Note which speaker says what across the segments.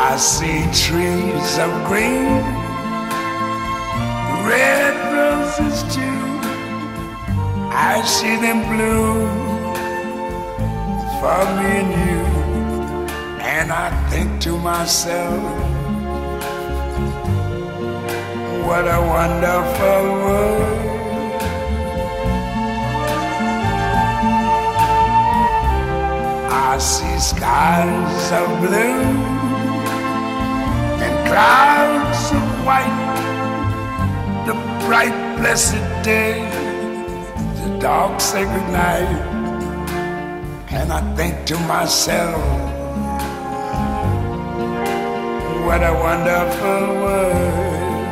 Speaker 1: I see trees of green, red roses too. I see them bloom for me and you. And I think to myself, what a wonderful world. I see skies of blue and clouds of white, the bright blessed day, the dark sacred night. And I think to myself, what a wonderful world.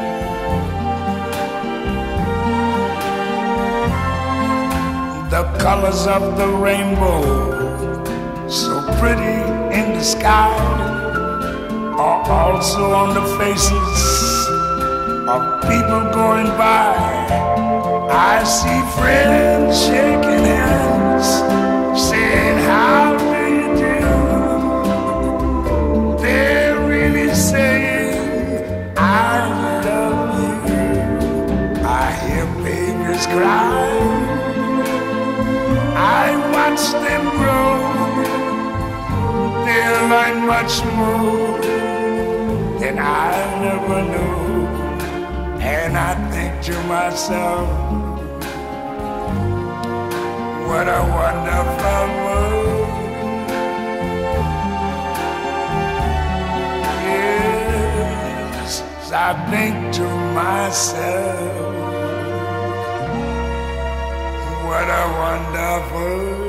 Speaker 1: The colors of the rainbow, so pretty in the sky, are also on the faces of people going by. I see friends shaking hands, saying, how do you do? They're really saying, I love you. I hear babies cry, I watch them grow. They'll learn much more than I never knew. And I think to myself, what a wonderful world. Yes, I think to myself, what a wonderful world.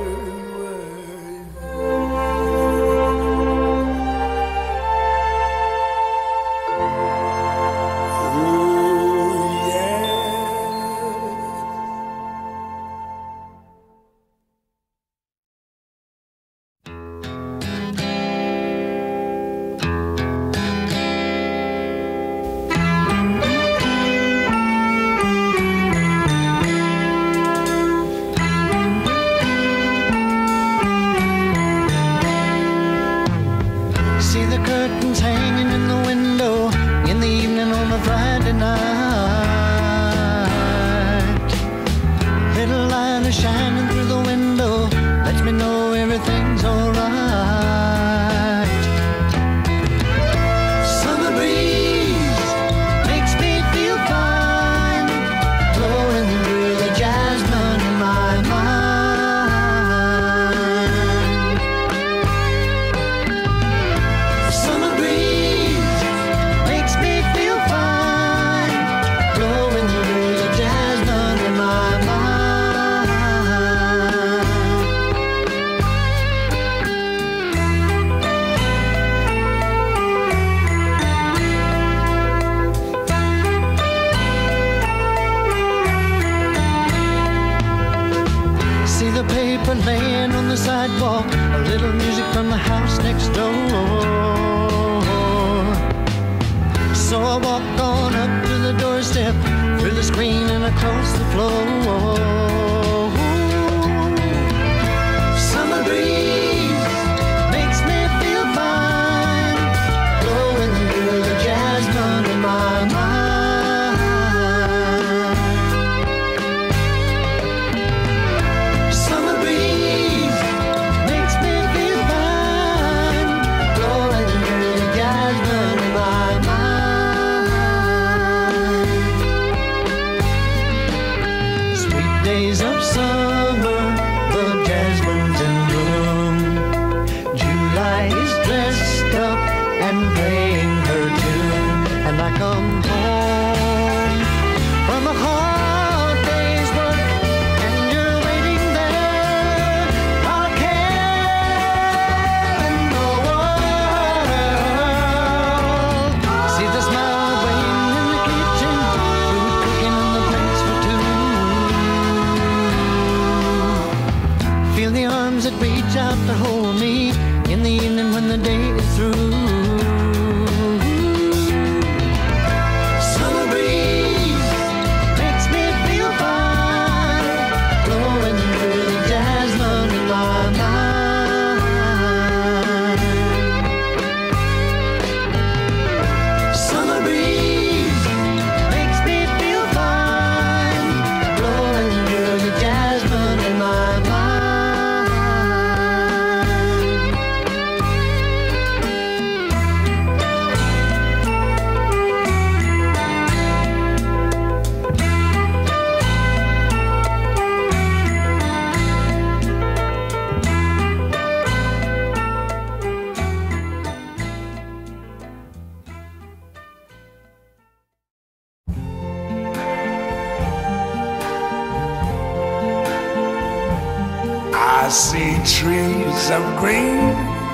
Speaker 1: I see trees of green,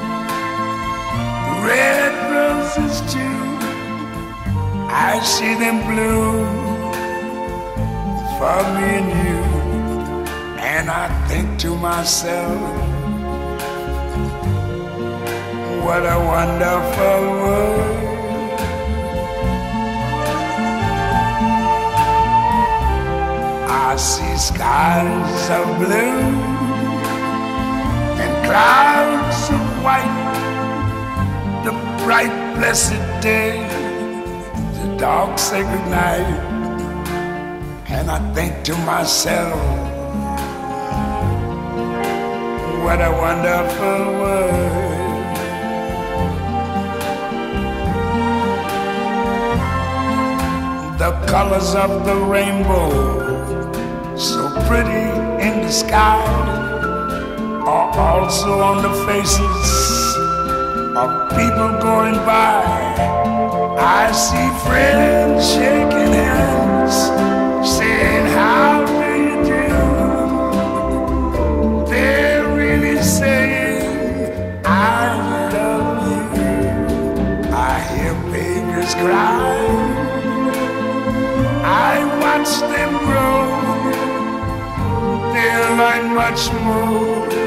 Speaker 1: red roses too. I see them bloom for me and you. And I think to myself, what a wonderful world. I see skies of blue and clouds of white, the bright blessed day, the dark sacred night. And I think to myself, what a wonderful world. The colors of the rainbow, so pretty in the sky, are also on the faces of people going by. I see friends shaking hands, saying, how do you do? They're really saying, I love you. I hear babies cry, I watch them grow. They'll learn much more